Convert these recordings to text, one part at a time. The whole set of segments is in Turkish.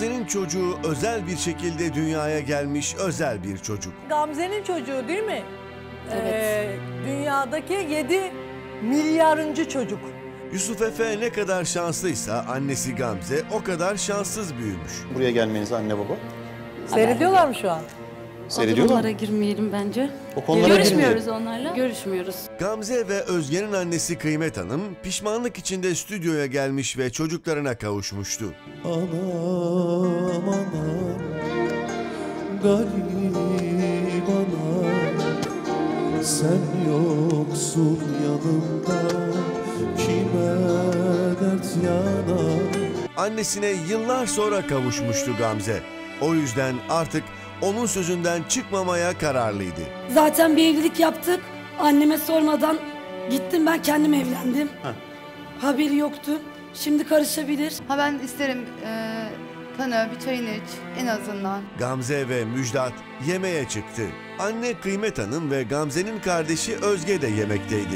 Gamze'nin çocuğu özel bir şekilde dünyaya gelmiş özel bir çocuk. Gamze'nin çocuğu değil mi? Evet. Dünyadaki 7 milyarıncı çocuk. Yusuf Efe ne kadar şanslıysa annesi Gamze o kadar şanssız büyümüş. Buraya gelmenize anne baba. Seyrediyorlar mı şu an? Seyrediyorlar Onlara mı? girmeyelim bence. O konulara Görüşmüyoruz girmeyelim. onlarla. Görüşmüyoruz. Gamze ve Özge'nin annesi Kıymet Hanım pişmanlık içinde stüdyoya gelmiş ve çocuklarına kavuşmuştu. Anam anam, garip anam, sen yoksun yanımda, kime dert yanar. Annesine yıllar sonra kavuşmuştu Gamze. O yüzden artık onun sözünden çıkmamaya kararlıydı. Zaten bir evlilik yaptık. Anneme sormadan gittim, ben kendim evlendim. Haberi yoktu. Şimdi karışabilir. Ha ben isterim tanı bir çayını iç en azından. Gamze ve Müjdat yemeğe çıktı. Anne Kıymet Hanım ve Gamze'nin kardeşi Özge de yemekteydi.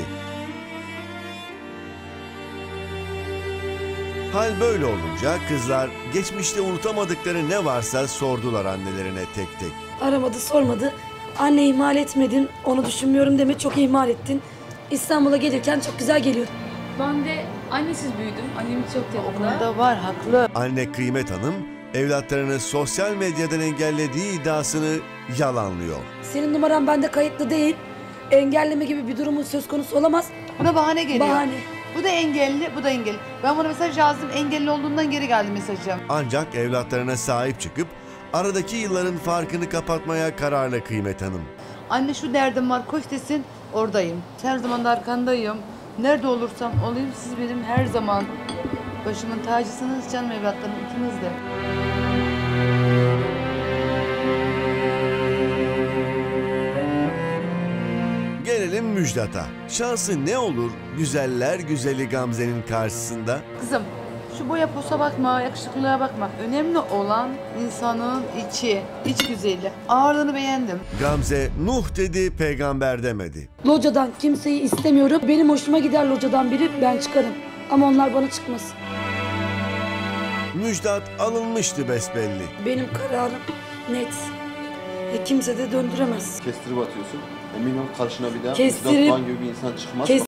Hal böyle olunca kızlar geçmişte unutamadıkları ne varsa sordular annelerine tek tek. Aramadı, sormadı. Anne ihmal etmedin, onu düşünmüyorum deme, çok ihmal ettin. İstanbul'a gelirken çok güzel geliyor. Ben de annesiz büyüdüm. Annem hiç yok yanımda. Da var haklı. Anne Kıymet Hanım evlatlarını sosyal medyadan engellediği iddiasını yalanlıyor. Senin numaran bende kayıtlı değil. Engelleme gibi bir durumun söz konusu olamaz. Buna bahane geliyor. Bahane. Bu da engelli, bu da engelli. Ben buna mesaj yazdım, engelli olduğundan geri geldi mesajım. Ancak evlatlarına sahip çıkıp aradaki yılların farkını kapatmaya kararlı Kıymet Hanım. Anne şu derdim var, koş desin, oradayım. Her zaman da arkandayım. Nerede olursam olayım, siz benim her zaman başımın tacısınız, canım evlatlarım, ikiniz de. Gelelim Müjdat'a. Şansı ne olur güzeller güzeli Gamze'nin karşısında? Kızım, şu boya posa bakma, yakışıklılığa bakma. Önemli olan insanın içi, iç güzeli. Ağırlığını beğendim. Gamze Nuh dedi, peygamber demedi. Locadan kimseyi istemiyorum. Benim hoşuma gider locadan biri, ben çıkarım. Ama onlar bana çıkmasın. Müjdat alınmıştı besbelli. Benim kararım net. Kimse de döndüremez. Kestirip atıyorsun. Emin ol karşına bir daha Kestirip- Müjdat Doğan gibi bir insan çıkmaz.